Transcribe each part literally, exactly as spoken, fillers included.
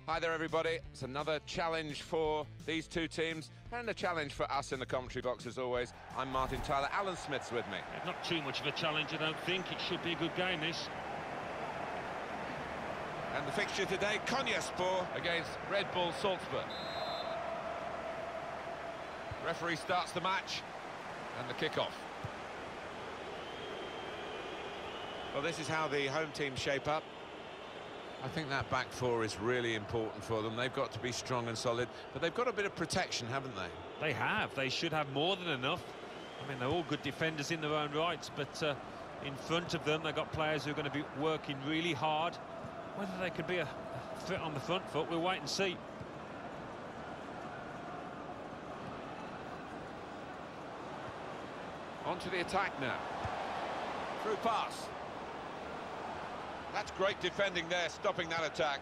Hi there, everybody. It's another challenge for these two teams and a challenge for us in the commentary box, as always. I'm Martin Tyler. Alan Smith's with me. Not too much of a challenge, I don't think. It should be a good game, this. And the fixture today, Konyaspor against Red Bull Salzburg. Referee starts the match and the kick-off. Well, this is how the home team shape up. I think that back four is really important for them. They've got to be strong and solid, but they've got a bit of protection, haven't they? They have. They should have more than enough. I mean, they're all good defenders in their own rights, but uh, in front of them, they've got players who are going to be working really hard. Whether they could be a threat on the front foot, we'll wait and see. On to the attack now. Through pass. That's great defending there, stopping that attack.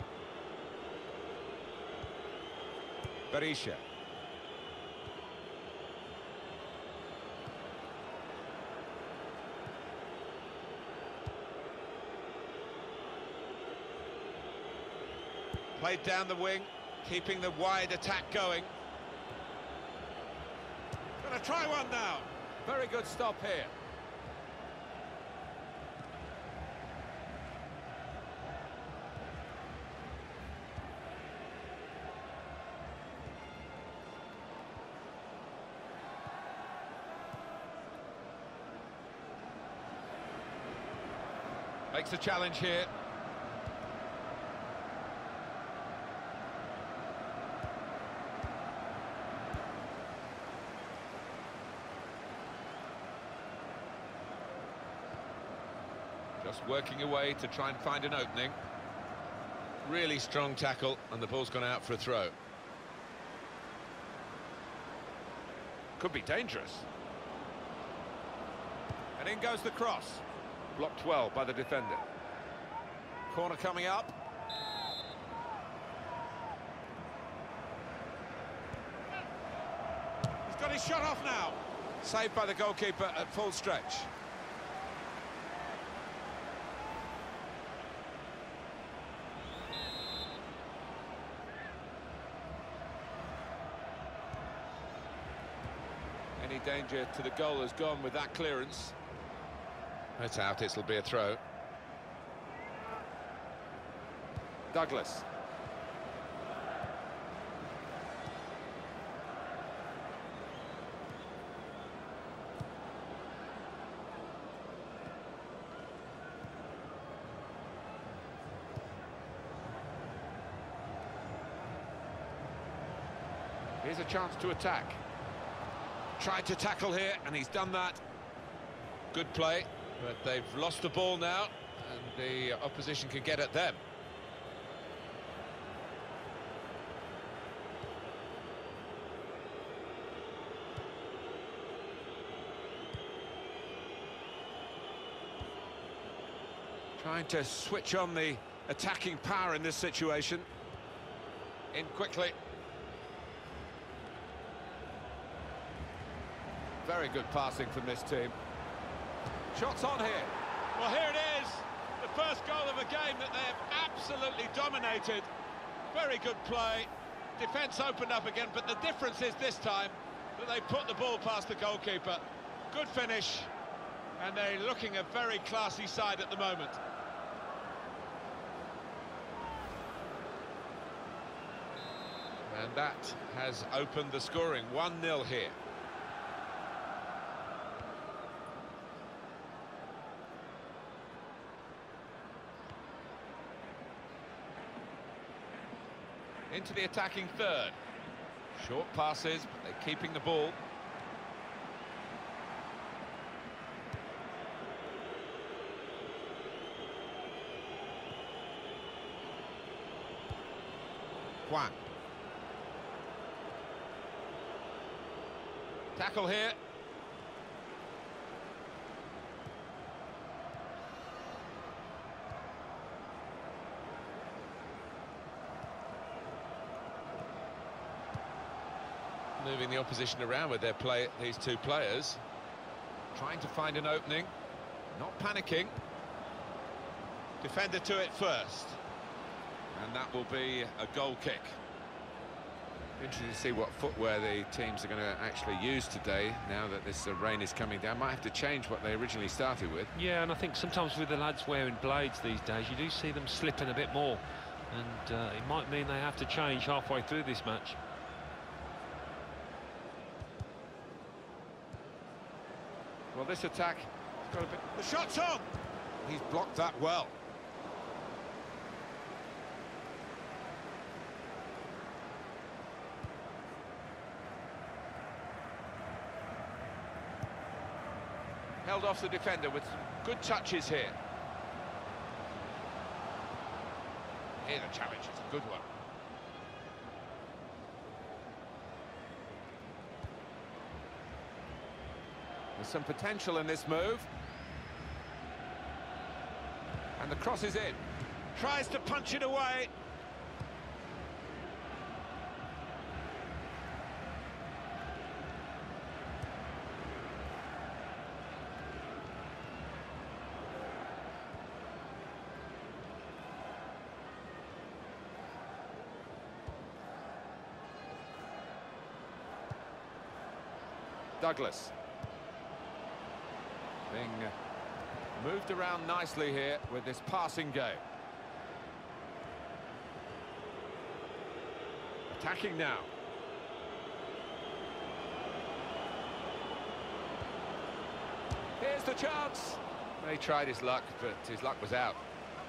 Berisha. Played down the wing, keeping the wide attack going. Gonna try one now. Very good stop here. Makes a challenge here. Just working away to try and find an opening. Really strong tackle, and the ball's gone out for a throw. Could be dangerous. And in goes the cross. Blocked well by the defender. Corner coming up. He's got his shot off now. Saved by the goalkeeper at full stretch. Any danger to the goal has gone with that clearance. It's out, it'll be a throw. Douglas. Here's a chance to attack. Tried to tackle here, and he's done that. Good play. But they've lost the ball now, and the opposition can get at them. Trying to switch on the attacking power in this situation. In quickly. Very good passing from this team. Shots on here. Well, here it is, the first goal of a game that they have absolutely dominated. Very good play. Defence opened up again, but the difference is this time that they put the ball past the goalkeeper. Good finish, and they're looking a very classy side at the moment. And that has opened the scoring. one nil here. Into the attacking third. Short passes, but they're keeping the ball. Juan. Tackle here. Moving the opposition around with their play, these two players. Trying to find an opening. Not panicking. Defender to it first. And that will be a goal kick. Interesting to see what footwear the teams are going to actually use today, now that this uh, rain is coming down. Might have to change what they originally started with. Yeah, and I think sometimes with the lads wearing blades these days, you do see them slipping a bit more. And uh, it might mean they have to change halfway through this match. Well, this attack has got a bit... The shot's on! He's blocked that well. Held off the defender with some good touches here. Here the challenge is a good one. There's some potential in this move. And the cross is in. Tries to punch it away. Douglas. Being moved around nicely here with this passing game. Attacking now. Here's the chance. He tried his luck, but his luck was out.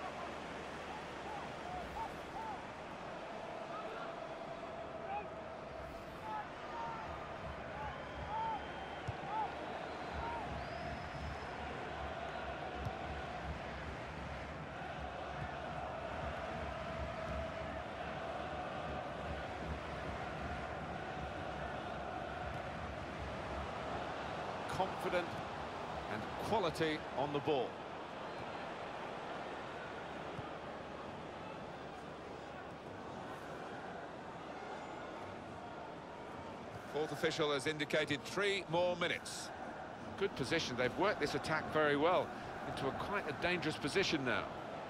Confident and quality on the ball. Fourth official has indicated three more minutes. Good position. They've worked this attack very well into a quite a dangerous position now.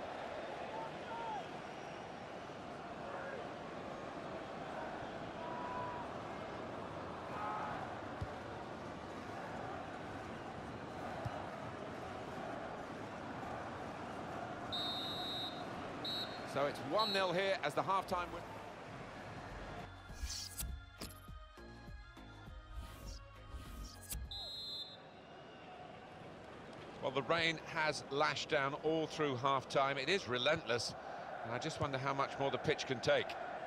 So it's one nil here as the half-time win. Well, the rain has lashed down all through half-time. It is relentless, and I just wonder how much more the pitch can take.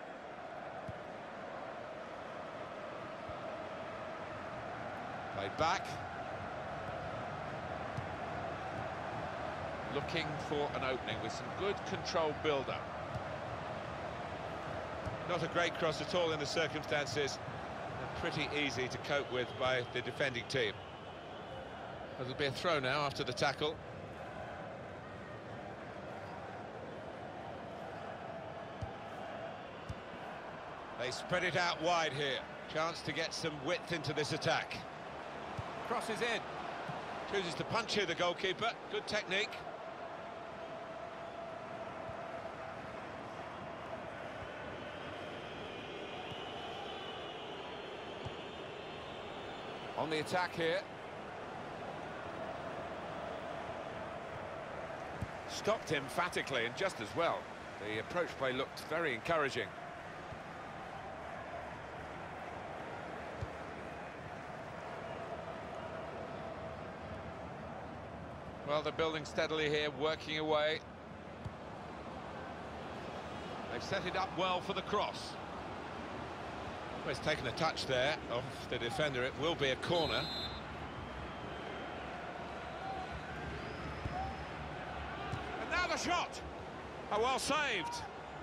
Played back. Looking for an opening with some good controlled build-up. Not a great cross at all in the circumstances. And pretty easy to cope with by the defending team. It'll be a throw now after the tackle. They spread it out wide here. Chance to get some width into this attack. Crosses in. Chooses to punch here, the goalkeeper. Good technique. On the attack here. Stopped emphatically and just as well. The approach play looked very encouraging. Well, they're building steadily here, working away. They've set it up well for the cross. Well, it's taken a touch there of the defender. It will be a corner. And now the shot. Oh, well saved.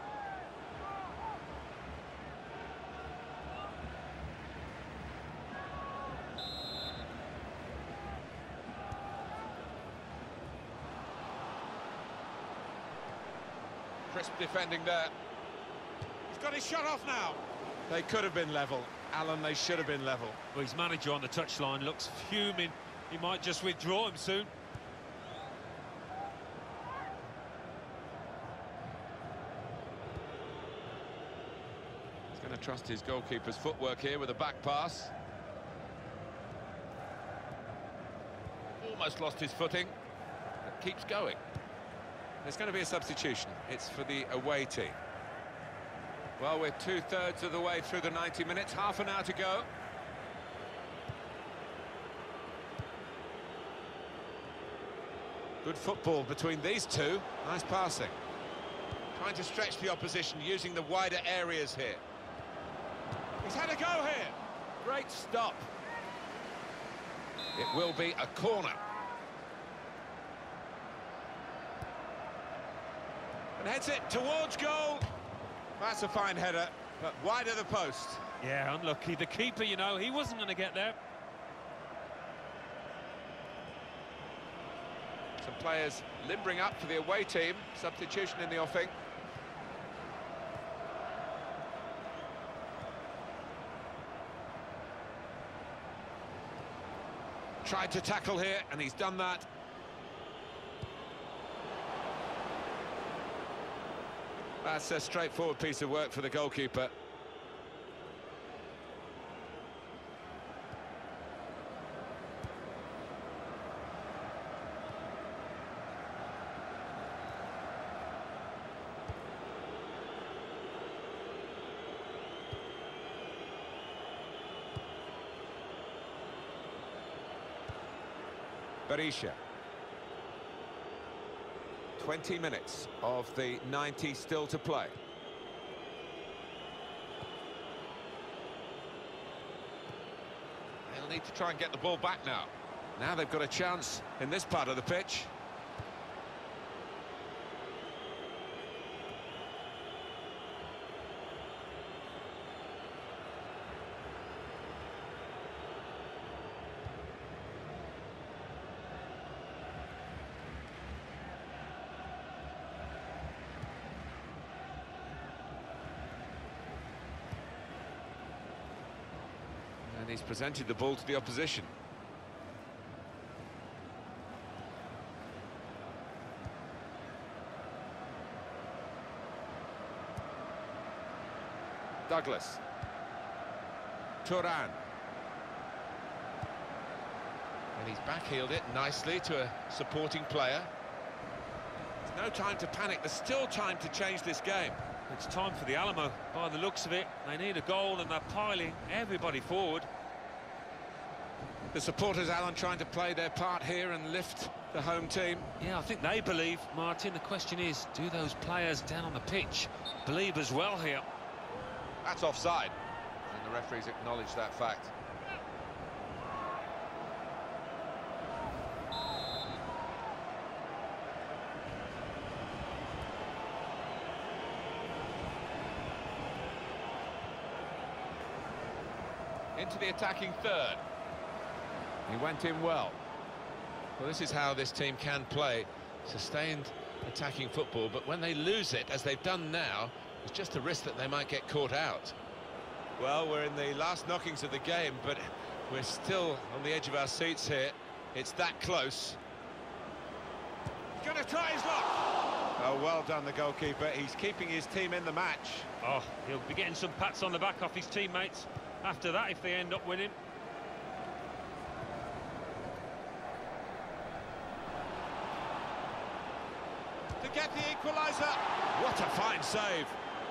Crisp defending there. He's got his shot off now. They could have been level. Alan, they should have been level. Well, his manager on the touchline looks fuming. He might just withdraw him soon. Going to trust his goalkeeper's footwork here with a back pass. Almost lost his footing, but keeps going. There's going to be a substitution. It's for the away team. Well, we're two-thirds of the way through the ninety minutes, half an hour to go. Good football between these two. Nice passing. Trying to stretch the opposition, using the wider areas here. He's had a go here. Great stop. It will be a corner. And heads it towards goal. That's a fine header, but wide of the post. Yeah, unlucky. The keeper, you know, he wasn't going to get there. Some players limbering up for the away team. Substitution in the offing. Tried to tackle here, and he's done that. That's a straightforward piece of work for the goalkeeper. Berisha. twenty minutes of the ninety still to play. They'll need to try and get the ball back now. Now they've got a chance in this part of the pitch. And he's presented the ball to the opposition. Douglas. Turan. And he's backheeled it nicely to a supporting player. There's no time to panic. There's still time to change this game. It's time for the Alamo, by the looks of it. They need a goal and they're piling everybody forward. The supporters, Alan, trying to play their part here and lift the home team. Yeah, I think they believe, Martin. The question is, do those players down on the pitch believe as well here? That's offside. And the referees acknowledge that fact. Into the attacking third. He went in well. Well, this is how this team can play. Sustained attacking football, but when they lose it, as they've done now, it's just a risk that they might get caught out. Well, we're in the last knockings of the game, but we're still on the edge of our seats here. It's that close. He's going to try his luck. Oh, well done, the goalkeeper. He's keeping his team in the match. Oh, he'll be getting some pats on the back off his teammates after that if they end up winning. To get the equaliser. What a fine save.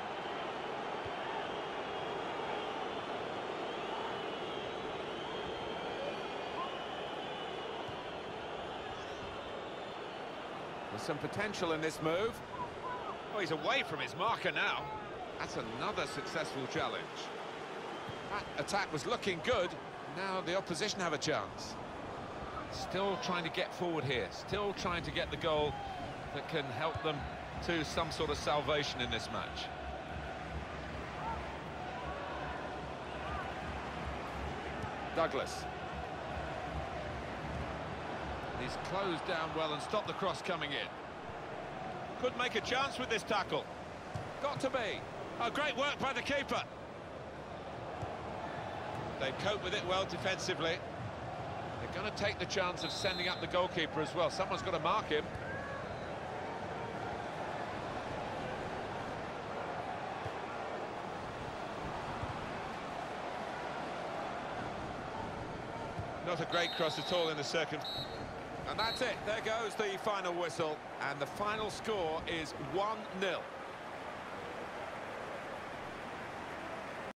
There's some potential in this move. Oh, he's away from his marker now. That's another successful challenge. That attack was looking good. Now the opposition have a chance. Still trying to get forward here. Still trying to get the goal that can help them to some sort of salvation in this match. Douglas. He's closed down well and stopped the cross coming in. Could make a chance with this tackle. Got to be. Oh, great work by the keeper. They cope with it well defensively. They're going to take the chance of sending up the goalkeeper as well. Someone's got to mark him. Not a great cross at all in the circum. And that's it. There goes the final whistle. And the final score is one nil.